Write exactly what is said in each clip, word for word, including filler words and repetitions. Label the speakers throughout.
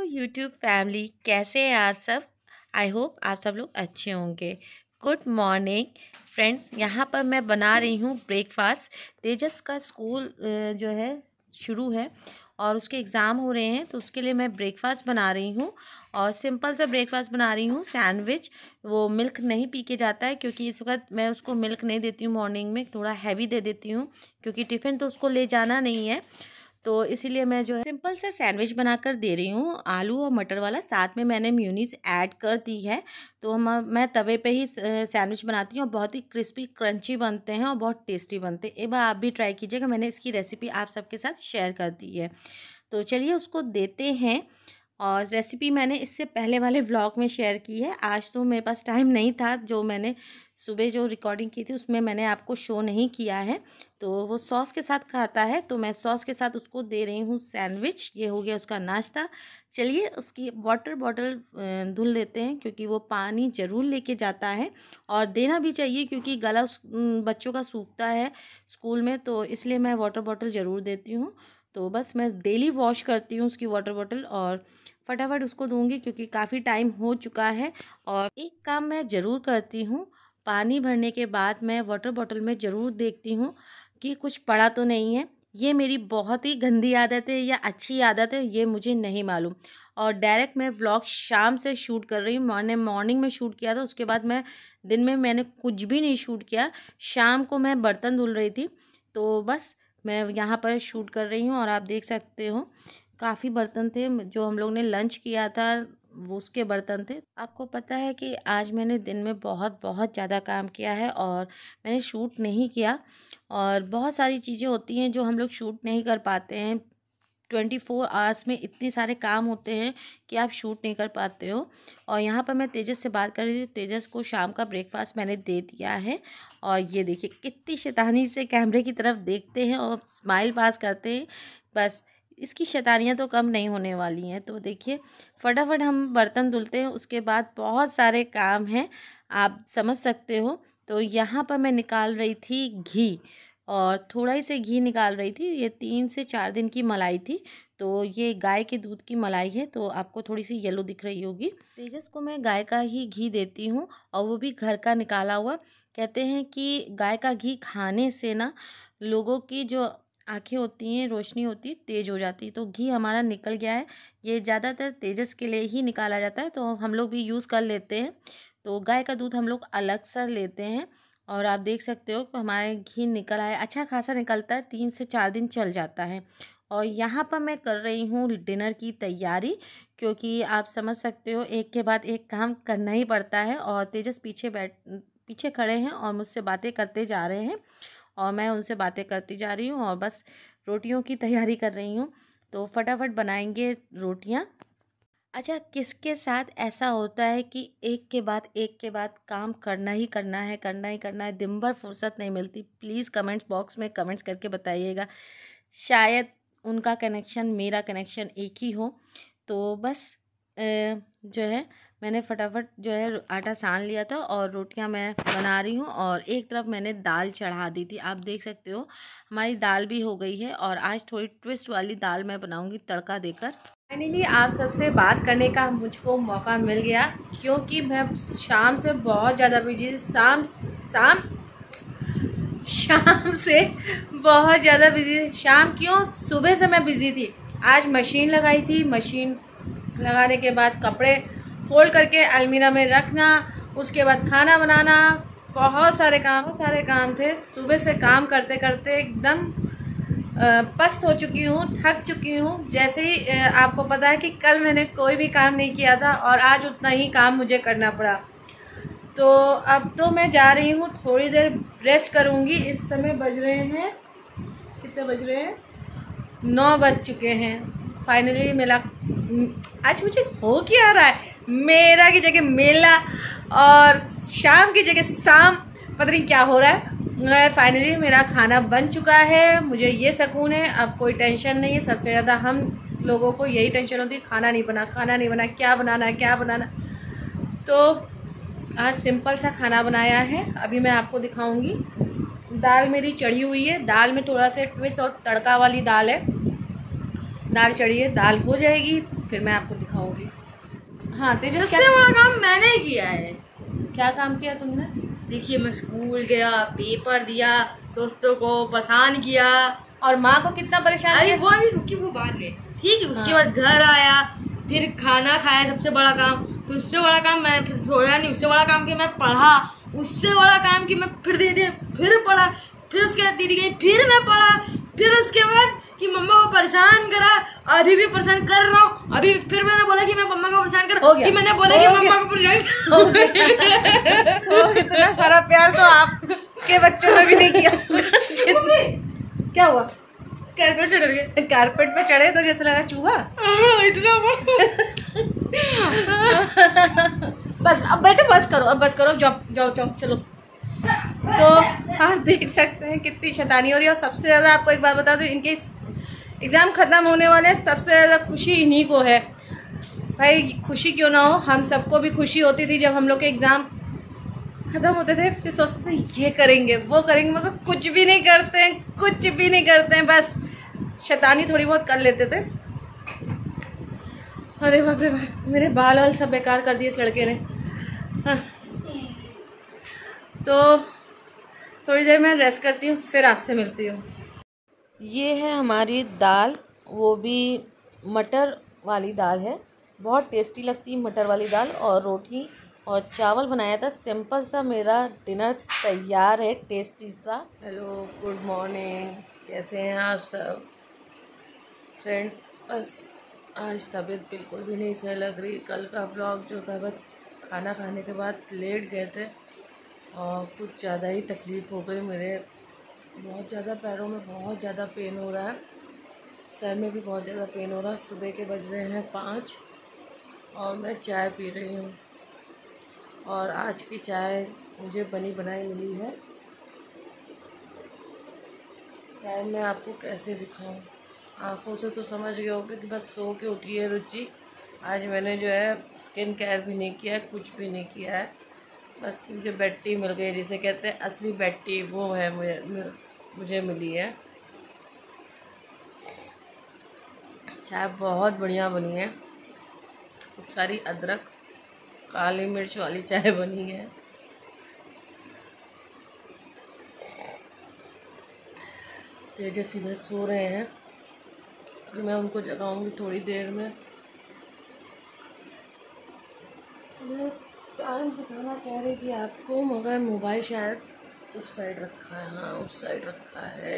Speaker 1: YouTube family, कैसे हैं आप सब। आई होप आप सब लोग अच्छे होंगे। Good morning friends. यहाँ पर मैं बना रही हूँ ब्रेकफास्ट। तेजस का स्कूल जो है शुरू है और उसके एग्ज़ाम हो रहे हैं, तो उसके लिए मैं ब्रेकफास्ट बना रही हूँ। और सिंपल सा ब्रेकफास्ट बना रही हूँ, सैंडविच। वो मिल्क नहीं पी के जाता है, क्योंकि इस वक्त मैं उसको मिल्क नहीं देती हूँ मॉर्निंग में, थोड़ा हैवी दे देती हूँ क्योंकि टिफ़िन तो उसको ले जाना नहीं है। तो इसीलिए मैं जो है सिंपल सा सैंडविच बनाकर दे रही हूँ, आलू और मटर वाला। साथ में मैंने म्यूनीस ऐड कर दी है। तो हम मैं तवे पे ही सैंडविच बनाती हूँ और बहुत ही क्रिस्पी क्रंची बनते हैं और बहुत टेस्टी बनते हैं। एक बार आप भी ट्राई कीजिएगा, मैंने इसकी रेसिपी आप सबके साथ शेयर कर दी है। तो चलिए उसको देते हैं। और रेसिपी मैंने इससे पहले वाले व्लॉग में शेयर की है। आज तो मेरे पास टाइम नहीं था, जो मैंने सुबह जो रिकॉर्डिंग की थी उसमें मैंने आपको शो नहीं किया है। तो वो सॉस के साथ खाता है, तो मैं सॉस के साथ उसको दे रही हूँ सैंडविच। ये हो गया उसका नाश्ता। चलिए उसकी वाटर बॉटल धुल लेते हैं, क्योंकि वो पानी ज़रूर लेके जाता है और देना भी चाहिए, क्योंकि गला उस बच्चों का सूखता है स्कूल में, तो इसलिए मैं वाटर बॉटल ज़रूर देती हूँ। तो बस मैं डेली वॉश करती हूँ उसकी वाटर बॉटल और फटाफट उसको दूंगी, क्योंकि काफ़ी टाइम हो चुका है। और एक काम मैं ज़रूर करती हूँ, पानी भरने के बाद मैं वाटर बॉटल में ज़रूर देखती हूँ कि कुछ पड़ा तो नहीं है। ये मेरी बहुत ही गंदी आदत है या अच्छी आदत है, ये मुझे नहीं मालूम। और डायरेक्ट मैं व्लॉग शाम से शूट कर रही हूँ। मैंने मॉर्निंग में शूट किया था, उसके बाद मैं दिन में मैंने कुछ भी नहीं शूट किया। शाम को मैं बर्तन धुल रही थी, तो बस मैं यहाँ पर शूट कर रही हूँ। और आप देख सकते हो काफ़ी बर्तन थे, जो हम लोग ने लंच किया था वो उसके बर्तन थे। आपको पता है कि आज मैंने दिन में बहुत बहुत ज़्यादा काम किया है और मैंने शूट नहीं किया। और बहुत सारी चीज़ें होती हैं जो हम लोग शूट नहीं कर पाते हैं। ट्वेंटी फोर आवर्स में इतने सारे काम होते हैं कि आप शूट नहीं कर पाते हो। और यहाँ पर मैं तेजस से बात कर रही थी। तेजस को शाम का ब्रेकफास्ट मैंने दे दिया है। और ये देखिए कितनी शैतानी से कैमरे की तरफ देखते हैं और स्माइल पास करते हैं। बस इसकी शैतानियाँ तो कम नहीं होने वाली हैं। तो देखिए फटाफट हम बर्तन धुलते हैं, उसके बाद बहुत सारे काम हैं, आप समझ सकते हो। तो यहाँ पर मैं निकाल रही थी घी, और थोड़ा ही से घी निकाल रही थी। ये तीन से चार दिन की मलाई थी, तो ये गाय के दूध की मलाई है, तो आपको थोड़ी सी येलो दिख रही होगी। तेजस को मैं गाय का ही घी देती हूँ, और वो भी घर का निकाला हुआ। कहते हैं कि गाय का घी खाने से ना लोगों की जो आँखें होती हैं, रोशनी होती है, तेज़ हो जाती है। तो घी हमारा निकल गया है। ये ज़्यादातर तेजस के लिए ही निकाला जाता है, तो हम लोग भी यूज़ कर लेते हैं। तो गाय का दूध हम लोग अलग सा लेते हैं। और आप देख सकते हो कि हमारे घी निकल आया, अच्छा खासा निकलता है, तीन से चार दिन चल जाता है। और यहाँ पर मैं कर रही हूँ डिनर की तैयारी, क्योंकि आप समझ सकते हो एक के बाद एक काम करना ही पड़ता है। और तेजस पीछे बैठ पीछे खड़े हैं और मुझसे बातें करते जा रहे हैं, और मैं उनसे बातें करती जा रही हूँ और बस रोटियों की तैयारी कर रही हूँ। तो फटाफट बनाएंगे रोटियाँ। अच्छा, किसके साथ ऐसा होता है कि एक के बाद एक के बाद काम करना ही करना है, करना ही करना है, दिन भर फुर्सत नहीं मिलती। प्लीज़ कमेंट्स बॉक्स में कमेंट्स करके बताइएगा। शायद उनका कनेक्शन मेरा कनेक्शन एक ही हो। तो बस अ, जो है मैंने फटाफट जो है आटा सान लिया था और रोटियां मैं बना रही हूँ। और एक तरफ मैंने दाल चढ़ा दी थी, आप देख सकते हो हमारी दाल भी हो गई है। और आज थोड़ी ट्विस्ट वाली दाल मैं बनाऊँगी तड़का देकर। फाइनली आप सबसे बात करने का मुझको मौका मिल गया, क्योंकि मैं शाम से बहुत ज़्यादा बिजी शाम शाम शाम से बहुत ज़्यादा बिजी शाम क्यों सुबह से मैं बिजी थी। आज मशीन लगाई थी, मशीन लगाने के बाद कपड़े फोल्ड करके अलमीरा में रखना, उसके बाद खाना बनाना, बहुत सारे काम बहुत सारे काम थे। सुबह से काम करते करते एकदम पस्त हो चुकी हूँ, थक चुकी हूँ। जैसे ही आपको पता है कि कल मैंने कोई भी काम नहीं किया था और आज उतना ही काम मुझे करना पड़ा। तो अब तो मैं जा रही हूँ, थोड़ी देर रेस्ट करूँगी। इस समय बज रहे हैं, कितने बज रहे हैं, नौ बज चुके हैं। फाइनली मेला आज मुझे हो क्या रहा है, मेरा की जगह मेला और शाम की जगह शाम, पता नहीं क्या हो रहा है। फाइनली मेरा खाना बन चुका है, मुझे ये सुकून है, अब कोई टेंशन नहीं है। सबसे ज़्यादा हम लोगों को यही टेंशन होती है, खाना नहीं बना खाना नहीं बना क्या बनाना है क्या बनाना। तो आज सिंपल सा खाना बनाया है, अभी मैं आपको दिखाऊंगी। दाल मेरी चढ़ी हुई है, दाल में थोड़ा सा ट्विस्ट और तड़का वाली दाल है। दाल चढ़ी है, दाल हो जाएगी
Speaker 2: फिर मैं आपको दिखाऊंगी। हाँ तेजस,
Speaker 3: सबसे बड़ा काम मैंने किया है।
Speaker 2: क्या काम किया तुमने?
Speaker 3: देखिए मैं स्कूल गया, पेपर दिया, दोस्तों को परेशान किया।
Speaker 2: और माँ को कितना परेशान
Speaker 3: अरे
Speaker 2: किया?
Speaker 3: वो अभी रुकी, वो बाद में, ठीक है। उसके
Speaker 2: हाँ।
Speaker 3: बाद घर आया, फिर खाना खाया, सबसे बड़ा काम। फिर उससे बड़ा काम मैं फिर सोया नहीं, उससे बड़ा काम कि मैं पढ़ा, उससे बड़ा काम कि मैं फिर दीदी फिर पढ़ा, फिर उसके बाद दीदी गई, फिर मैं पढ़ा, फिर उसके बाद कि मम्मा को परेशान करा, अभी भी परेशाान कर रहा हूँ। अभी फिर मैंने बोला कि मैं मम्मा को परेशान कर, कि मैंने बोला कि मम्मा को परेशान
Speaker 2: हो गया। इतना सारा प्यार तो आपके बच्चों ने भी नहीं किया। क्या हुआ?
Speaker 3: कारपेट चढ़ गए।
Speaker 2: कारपेट पे चढ़े तो जैसे लगा चूहा।
Speaker 3: इतना
Speaker 2: बस अब बेटे बस करो, अब बस करो, जाओ जाओ जाओ चलो। तो आप देख सकते हैं कितनी शैतानी हो रही है। और सबसे ज़्यादा आपको एक बात बता दूं, इनके एग्ज़ाम ख़त्म होने वाले हैं, सबसे ज़्यादा खुशी इन्हीं को है। भाई खुशी क्यों ना हो, हम सबको भी खुशी होती थी जब हम लोग के एग्ज़ाम ख़त्म होते थे। फिर सोचते थे ये करेंगे वो करेंगे, मगर कुछ भी नहीं करते हैं, कुछ भी नहीं करते हैं, बस शैतानी थोड़ी बहुत कर लेते थे। अरे बाप रे बाप, मेरे बाल वाल सब बेकार कर दिए इस लड़के ने। हाँ। तो थोड़ी देर में रेस्ट करती हूँ, फिर आपसे मिलती हूँ।
Speaker 1: ये है हमारी दाल, वो भी मटर वाली दाल है, बहुत टेस्टी लगती है मटर वाली दाल। और रोटी और चावल बनाया था, सिंपल सा मेरा डिनर तैयार है, टेस्टी सा। हेलो गुड मॉर्निंग, कैसे हैं आप सब फ्रेंड्स? बस आज तबीयत बिल्कुल भी नहीं सही लग रही। कल का ब्लॉग जो था, बस खाना खाने के बाद लेट गए थे और कुछ ज़्यादा ही तकलीफ़ हो गई। मेरे बहुत ज़्यादा पैरों में बहुत ज़्यादा पेन हो रहा है, सर में भी बहुत ज़्यादा पेन हो रहा है। सुबह के बज रहे हैं पाँच और मैं चाय पी रही हूँ। और आज की चाय मुझे बनी बनाई मिली है। चाय मैं आपको कैसे दिखाऊं, आँखों से तो समझ गए होगे कि बस सो के उठी है रुचि। आज मैंने जो है स्किन केयर भी नहीं किया है, कुछ भी नहीं किया है, बस मुझे बेड टी मिल गई, जिसे कहते हैं असली बेड टी, वो है मुझे मुझे मिली है। चाय बहुत बढ़िया बनी है, खूब सारी अदरक काली मिर्च वाली चाय बनी है। तेजस इधर सो रहे हैं, अभी मैं उनको जगाऊंगी थोड़ी देर में। टाइम से खाना चाह रही थी आपको, मगर मोबाइल शायद उस साइड रखा है। हाँ उस साइड रखा है।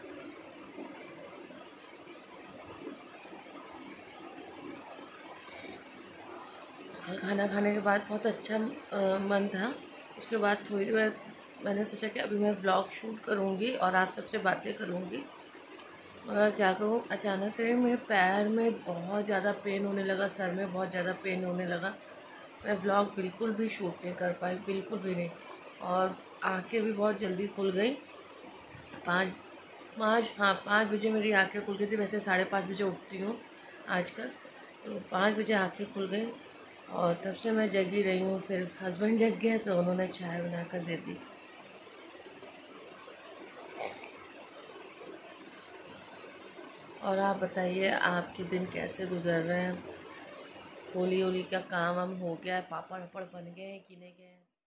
Speaker 1: कल खाना खाने के बाद बहुत अच्छा आ, मन था। उसके बाद थोड़ी देर मैंने सोचा कि अभी मैं व्लॉग शूट करूँगी और आप सबसे बातें करूँगी, मगर क्या कहूँ, अचानक से मेरे पैर में बहुत ज़्यादा पेन होने लगा, सर में बहुत ज़्यादा पेन होने लगा। मैं व्लॉग बिल्कुल भी शूट नहीं कर पाई, बिल्कुल भी नहीं। और आंखें भी बहुत जल्दी खुल गई, पाँच पाँच हाँ पाँच बजे मेरी आंखें खुल गई थी। वैसे साढ़े पाँच बजे उठती हूँ आजकल, तो पाँच बजे आंखें खुल गई और तब से मैं जगी रही हूँ। फिर हस्बैंड जग गए तो उन्होंने चाय बना कर दे दी। और आप बताइए आपके दिन कैसे गुजर रहे हैं? होली होली का काम हम हो गया है, पापड़ वापड़ बन गए हैं कि नहीं गए हैं?